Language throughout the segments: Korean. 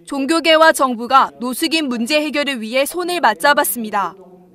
종교계와 정부가 노숙인 문제 해결을 위해 손을 맞잡았습니다.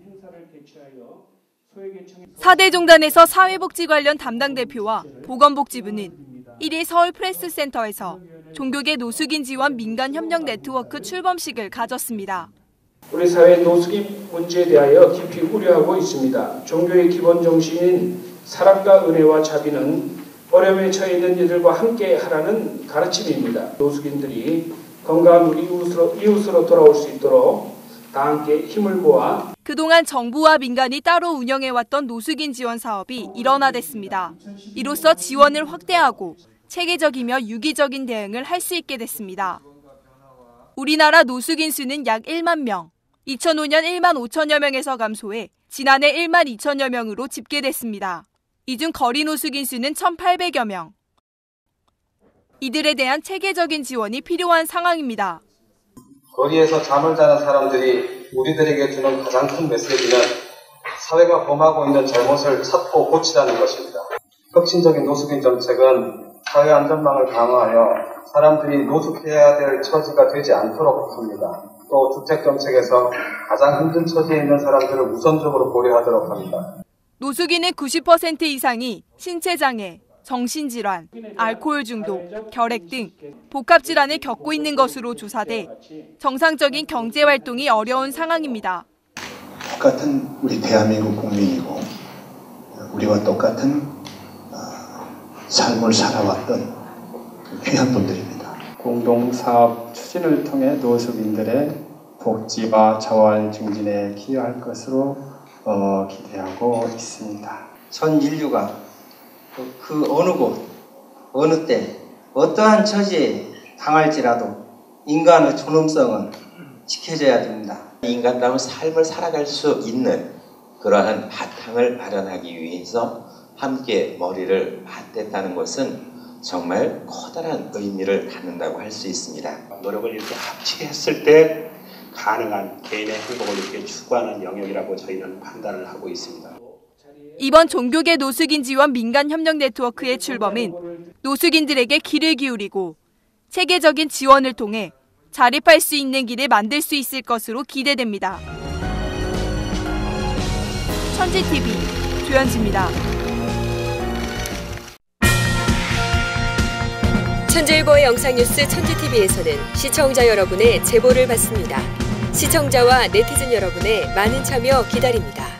4대 종단에서 사회복지 관련 담당 대표와 보건복지부는 1일 서울 프레스센터에서 종교계 노숙인 지원 민간협력 네트워크 출범식을 가졌습니다. 우리 사회 노숙인 문제에 대하여 깊이 우려하고 있습니다. 종교의 기본 정신인 사랑과 은혜와 자비는 어려움에 처해 있는 이들과 함께 하라는 가르침입니다. 노숙인들이 건강한 우리 이웃으로 돌아올 수 있도록 다 함께 힘을 모아 그동안 정부와 민간이 따로 운영해왔던 노숙인 지원 사업이 일원화됐습니다. 이로써 지원을 확대하고 체계적이며 유기적인 대응을 할 수 있게 됐습니다. 우리나라 노숙인 수는 약 1만 명, 2005년 1만 5천여 명에서 감소해 지난해 1만 2천여 명으로 집계됐습니다. 이 중 거리 노숙인 수는 1,800여 명. 이들에 대한 체계적인 지원이 필요한 상황입니다. 거리에서 잠을 자는 사람들이 우리들에게 주는 가장 큰 메시지는 사회가 범하고 있는 잘못을 찾고 고치라는 것입니다. 혁신적인 노숙인 정책은 사회 안전망을 강화하여 사람들이 노숙해야 될 처지가 되지 않도록 합니다. 또 주택 정책에서 가장 힘든 처지에 있는 사람들을 우선적으로 고려하도록 합니다. 노숙인의 90% 이상이 신체장애, 정신질환, 알코올 중독, 결핵 등 복합질환을 겪고 있는 것으로 조사돼 정상적인 경제활동이 어려운 상황입니다. 똑같은 우리 대한민국 국민이고 우리와 똑같은 삶을 살아왔던 귀한 분들입니다. 공동사업 추진을 통해 노숙인들의 복지와 자활 증진에 기여할 것으로 기대하고 있습니다. 전 인류가 그 어느 곳, 어느 때, 어떠한 처지에 당할지라도 인간의 존엄성은 지켜져야 됩니다. 인간다운 삶을 살아갈 수 있는 그러한 바탕을 마련하기 위해서 함께 머리를 맞댔다는 것은 정말 커다란 의미를 갖는다고 할 수 있습니다. 노력을 이렇게 합치게 했을 때 가능한 개인의 행복을 이렇게 추구하는 영역이라고 저희는 판단을 하고 있습니다. 이번 종교계 노숙인 지원 민간협력 네트워크의 출범은 노숙인들에게 귀를 기울이고 체계적인 지원을 통해 자립할 수 있는 길을 만들 수 있을 것으로 기대됩니다. 천지TV 조연지입니다. 천지일보의 영상뉴스 천지TV에서는 시청자 여러분의 제보를 받습니다. 시청자와 네티즌 여러분의 많은 참여 기다립니다.